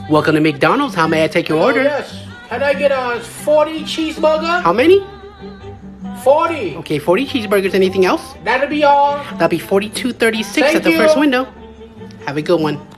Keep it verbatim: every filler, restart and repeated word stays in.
Welcome to McDonald's. How may I take your Oh, order? yes. Can I get a forty cheeseburger? How many? forty. Okay, forty cheeseburgers. Anything else? That'll be all. That'll be forty-two thirty-six Thank at the you. first window. Have a good one.